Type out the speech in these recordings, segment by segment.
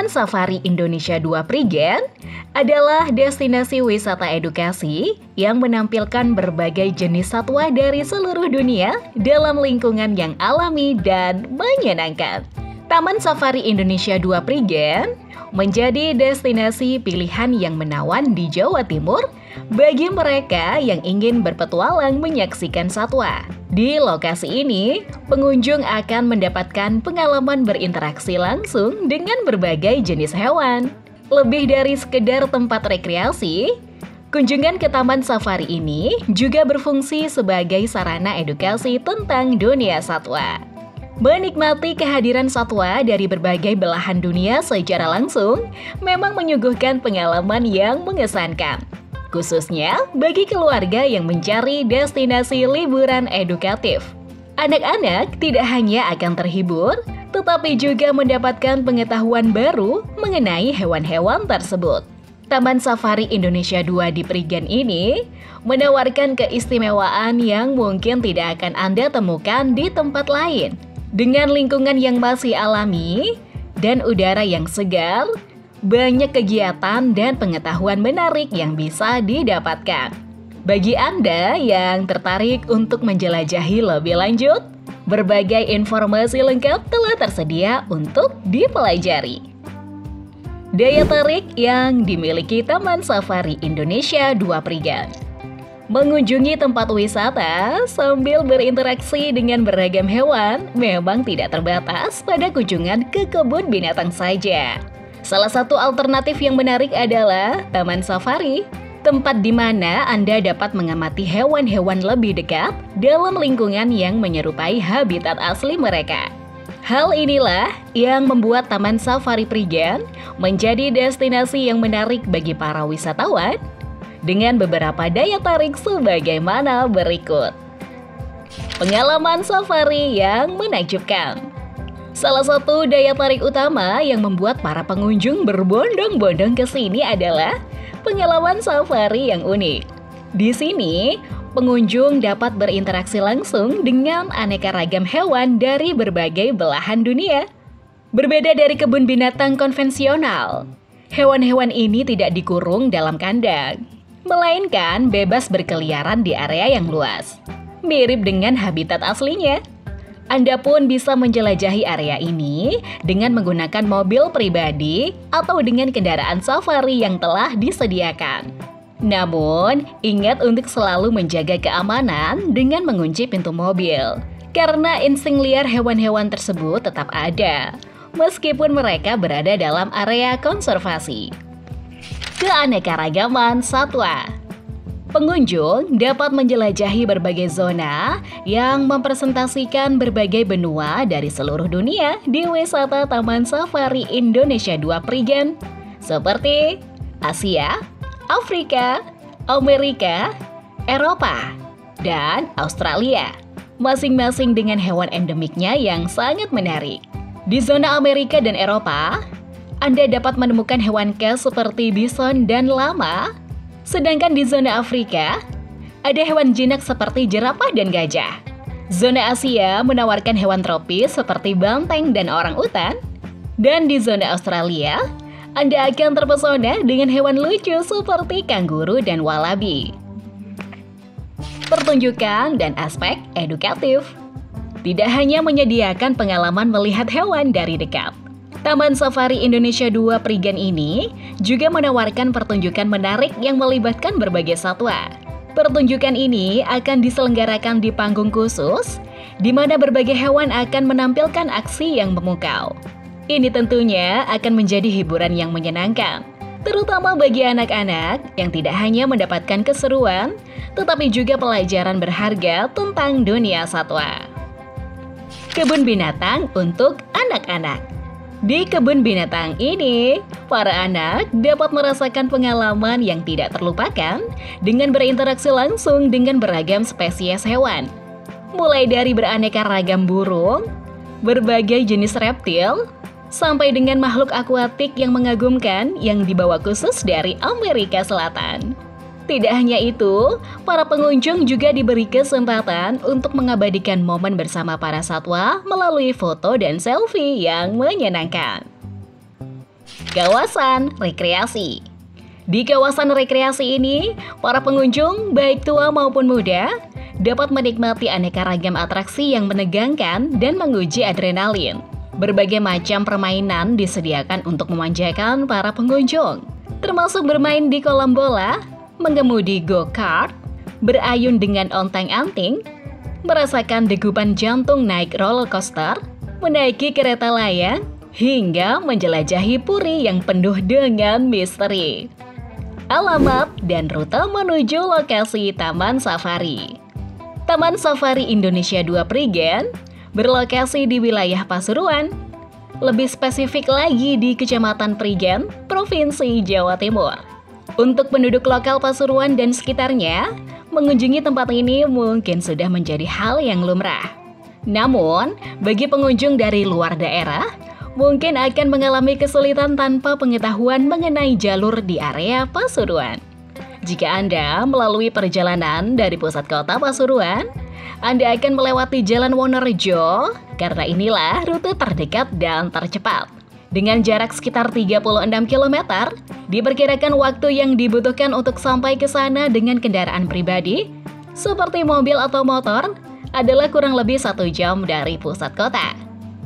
Taman Safari Indonesia 2 Prigen adalah destinasi wisata edukasi yang menampilkan berbagai jenis satwa dari seluruh dunia dalam lingkungan yang alami dan menyenangkan. Taman Safari Indonesia 2 Prigen menjadi destinasi pilihan yang menawan di Jawa Timur bagi mereka yang ingin berpetualang menyaksikan satwa. Di lokasi ini, pengunjung akan mendapatkan pengalaman berinteraksi langsung dengan berbagai jenis hewan. Lebih dari sekedar tempat rekreasi, kunjungan ke Taman Safari ini juga berfungsi sebagai sarana edukasi tentang dunia satwa. Menikmati kehadiran satwa dari berbagai belahan dunia secara langsung memang menyuguhkan pengalaman yang mengesankan. Khususnya bagi keluarga yang mencari destinasi liburan edukatif. Anak-anak tidak hanya akan terhibur, tetapi juga mendapatkan pengetahuan baru mengenai hewan-hewan tersebut. Taman Safari Indonesia 2 di Prigen ini menawarkan keistimewaan yang mungkin tidak akan Anda temukan di tempat lain. Dengan lingkungan yang masih alami dan udara yang segar, banyak kegiatan dan pengetahuan menarik yang bisa didapatkan. Bagi Anda yang tertarik untuk menjelajahi lebih lanjut, berbagai informasi lengkap telah tersedia untuk dipelajari. Daya tarik yang dimiliki Taman Safari Indonesia 2 Prigen. Mengunjungi tempat wisata sambil berinteraksi dengan beragam hewan memang tidak terbatas pada kunjungan ke kebun binatang saja. Salah satu alternatif yang menarik adalah Taman Safari, tempat di mana Anda dapat mengamati hewan-hewan lebih dekat dalam lingkungan yang menyerupai habitat asli mereka. Hal inilah yang membuat Taman Safari Prigen menjadi destinasi yang menarik bagi para wisatawan dengan beberapa daya tarik sebagaimana berikut. Pengalaman safari yang menakjubkan. Salah satu daya tarik utama yang membuat para pengunjung berbondong-bondong ke sini adalah pengalaman safari yang unik. Di sini, pengunjung dapat berinteraksi langsung dengan aneka ragam hewan dari berbagai belahan dunia. Berbeda dari kebun binatang konvensional, hewan-hewan ini tidak dikurung dalam kandang, melainkan bebas berkeliaran di area yang luas. Mirip dengan habitat aslinya. Anda pun bisa menjelajahi area ini dengan menggunakan mobil pribadi atau dengan kendaraan safari yang telah disediakan. Namun, ingat untuk selalu menjaga keamanan dengan mengunci pintu mobil, karena insting liar hewan-hewan tersebut tetap ada, meskipun mereka berada dalam area konservasi. Keanekaragaman satwa. Pengunjung dapat menjelajahi berbagai zona yang mempresentasikan berbagai benua dari seluruh dunia di wisata Taman Safari Indonesia 2 Prigen, seperti Asia, Afrika, Amerika, Eropa, dan Australia, masing-masing dengan hewan endemiknya yang sangat menarik. Di zona Amerika dan Eropa, Anda dapat menemukan hewan khas seperti bison dan lama. Sedangkan di zona Afrika, ada hewan jinak seperti jerapah dan gajah. Zona Asia menawarkan hewan tropis seperti banteng dan orangutan. Dan di zona Australia, Anda akan terpesona dengan hewan lucu seperti kanguru dan walabi. Pertunjukan dan aspek edukatif. Tidak hanya menyediakan pengalaman melihat hewan dari dekat, Taman Safari Indonesia 2 Prigen ini juga menawarkan pertunjukan menarik yang melibatkan berbagai satwa. Pertunjukan ini akan diselenggarakan di panggung khusus, di mana berbagai hewan akan menampilkan aksi yang memukau. Ini tentunya akan menjadi hiburan yang menyenangkan, terutama bagi anak-anak yang tidak hanya mendapatkan keseruan, tetapi juga pelajaran berharga tentang dunia satwa. Kebun binatang untuk anak-anak. Di kebun binatang ini, para anak dapat merasakan pengalaman yang tidak terlupakan dengan berinteraksi langsung dengan beragam spesies hewan. Mulai dari beraneka ragam burung, berbagai jenis reptil, sampai dengan makhluk akuatik yang mengagumkan yang dibawa khusus dari Amerika Selatan. Tidak hanya itu, para pengunjung juga diberi kesempatan untuk mengabadikan momen bersama para satwa melalui foto dan selfie yang menyenangkan. Kawasan rekreasi. Di kawasan rekreasi ini, para pengunjung, baik tua maupun muda, dapat menikmati aneka ragam atraksi yang menegangkan dan menguji adrenalin. Berbagai macam permainan disediakan untuk memanjakan para pengunjung, termasuk bermain di kolam bola, mengemudi go-kart, berayun dengan ontang-anting, merasakan degupan jantung naik roller coaster, menaiki kereta layang, hingga menjelajahi puri yang penuh dengan misteri. Alamat dan rute menuju lokasi Taman Safari. Taman Safari Indonesia 2 Prigen berlokasi di wilayah Pasuruan, lebih spesifik lagi di Kecamatan Prigen, Provinsi Jawa Timur. Untuk penduduk lokal Pasuruan dan sekitarnya, mengunjungi tempat ini mungkin sudah menjadi hal yang lumrah. Namun, bagi pengunjung dari luar daerah, mungkin akan mengalami kesulitan tanpa pengetahuan mengenai jalur di area Pasuruan. Jika Anda melalui perjalanan dari pusat kota Pasuruan, Anda akan melewati Jalan Wonorejo, karena inilah rute terdekat dan tercepat. Dengan jarak sekitar 36 km, diperkirakan waktu yang dibutuhkan untuk sampai ke sana dengan kendaraan pribadi, seperti mobil atau motor, adalah kurang lebih 1 jam dari pusat kota.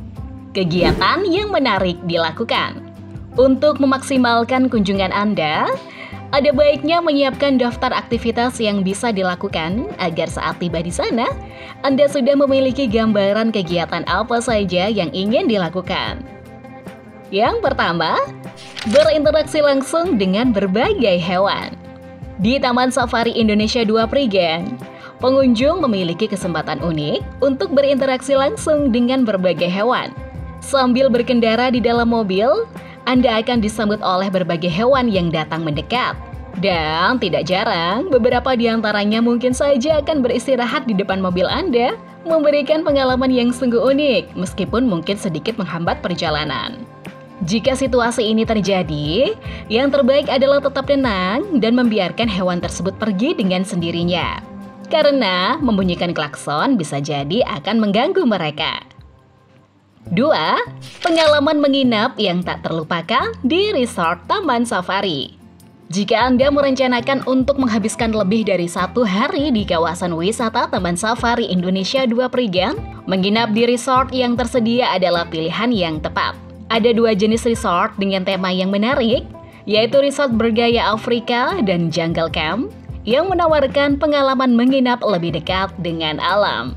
Kegiatan yang menarik dilakukan. Untuk memaksimalkan kunjungan Anda, ada baiknya menyiapkan daftar aktivitas yang bisa dilakukan agar saat tiba di sana, Anda sudah memiliki gambaran kegiatan apa saja yang ingin dilakukan. Yang pertama, berinteraksi langsung dengan berbagai hewan. Di Taman Safari Indonesia 2 Prigen, pengunjung memiliki kesempatan unik untuk berinteraksi langsung dengan berbagai hewan. Sambil berkendara di dalam mobil, Anda akan disambut oleh berbagai hewan yang datang mendekat. Dan tidak jarang, beberapa di antaranya mungkin saja akan beristirahat di depan mobil Anda, memberikan pengalaman yang sungguh unik, meskipun mungkin sedikit menghambat perjalanan. Jika situasi ini terjadi, yang terbaik adalah tetap tenang dan membiarkan hewan tersebut pergi dengan sendirinya. Karena membunyikan klakson bisa jadi akan mengganggu mereka. 2. Pengalaman menginap yang tak terlupakan di resort Taman Safari. Jika Anda merencanakan untuk menghabiskan lebih dari 1 hari di kawasan wisata Taman Safari Indonesia 2 Prigen, menginap di resort yang tersedia adalah pilihan yang tepat. Ada 2 jenis resort dengan tema yang menarik, yaitu resort bergaya Afrika dan jungle camp, yang menawarkan pengalaman menginap lebih dekat dengan alam.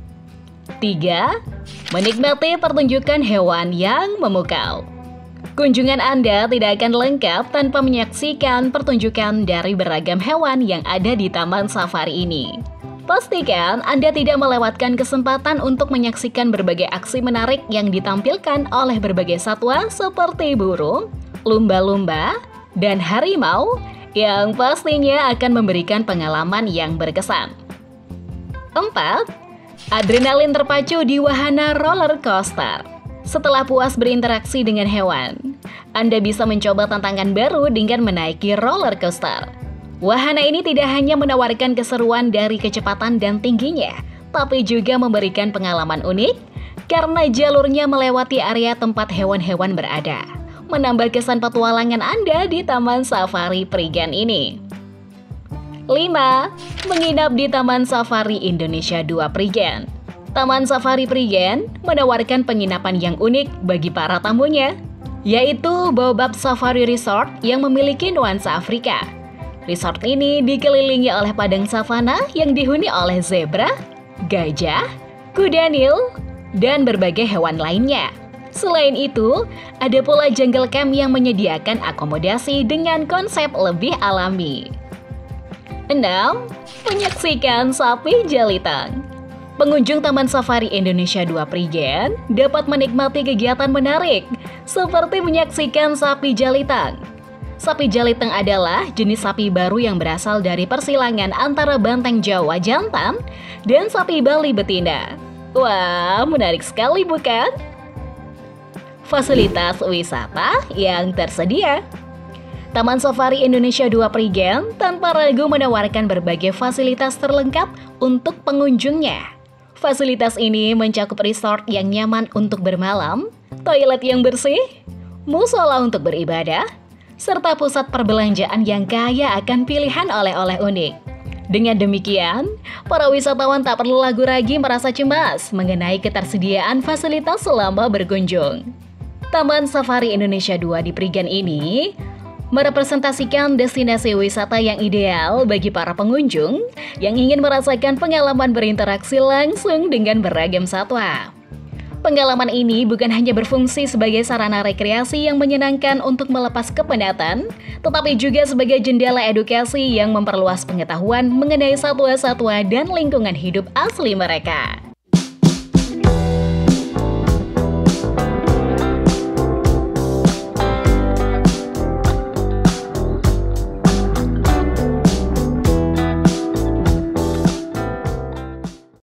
3. Menikmati pertunjukan hewan yang memukau. Kunjungan Anda tidak akan lengkap tanpa menyaksikan pertunjukan dari beragam hewan yang ada di Taman Safari ini. Pastikan Anda tidak melewatkan kesempatan untuk menyaksikan berbagai aksi menarik yang ditampilkan oleh berbagai satwa seperti burung, lumba-lumba, dan harimau yang pastinya akan memberikan pengalaman yang berkesan. 4. Adrenalin terpacu di wahana roller coaster. Setelah puas berinteraksi dengan hewan, Anda bisa mencoba tantangan baru dengan menaiki roller coaster. Wahana ini tidak hanya menawarkan keseruan dari kecepatan dan tingginya, tapi juga memberikan pengalaman unik karena jalurnya melewati area tempat hewan-hewan berada, menambah kesan petualangan Anda di Taman Safari Prigen ini. 5. Menginap di Taman Safari Indonesia 2 Prigen. Taman Safari Prigen menawarkan penginapan yang unik bagi para tamunya, yaitu Baobab Safari Resort yang memiliki nuansa Afrika. Resort ini dikelilingi oleh padang savana yang dihuni oleh zebra, gajah, kuda Nil, dan berbagai hewan lainnya. Selain itu, ada pula jungle camp yang menyediakan akomodasi dengan konsep lebih alami. 6. Menyaksikan sapi jalitang. Pengunjung Taman Safari Indonesia 2 Prigen dapat menikmati kegiatan menarik seperti menyaksikan sapi jalitang. Sapi jalitang adalah jenis sapi baru yang berasal dari persilangan antara banteng Jawa jantan dan sapi Bali betina. Wah, menarik sekali bukan? Fasilitas wisata yang tersedia. Taman Safari Indonesia 2 Prigen tanpa ragu menawarkan berbagai fasilitas terlengkap untuk pengunjungnya. Fasilitas ini mencakup resort yang nyaman untuk bermalam, toilet yang bersih, musola untuk beribadah, serta pusat perbelanjaan yang kaya akan pilihan oleh-oleh unik. Dengan demikian, para wisatawan tak perlu ragu-ragu merasa cemas mengenai ketersediaan fasilitas selama berkunjung. Taman Safari Indonesia 2 di Prigen ini merepresentasikan destinasi wisata yang ideal bagi para pengunjung yang ingin merasakan pengalaman berinteraksi langsung dengan beragam satwa. Pengalaman ini bukan hanya berfungsi sebagai sarana rekreasi yang menyenangkan untuk melepas kepenatan, tetapi juga sebagai jendela edukasi yang memperluas pengetahuan mengenai satwa-satwa dan lingkungan hidup asli mereka.